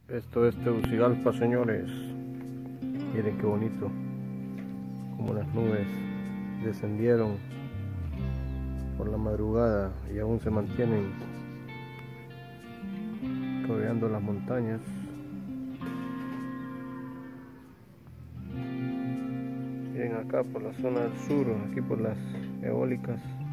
Esto es Tegucigalpa, señores. Miren qué bonito, como las nubes descendieron por la madrugada y aún se mantienen rodeando las montañas. Miren acá por la zona del sur, aquí por las eólicas.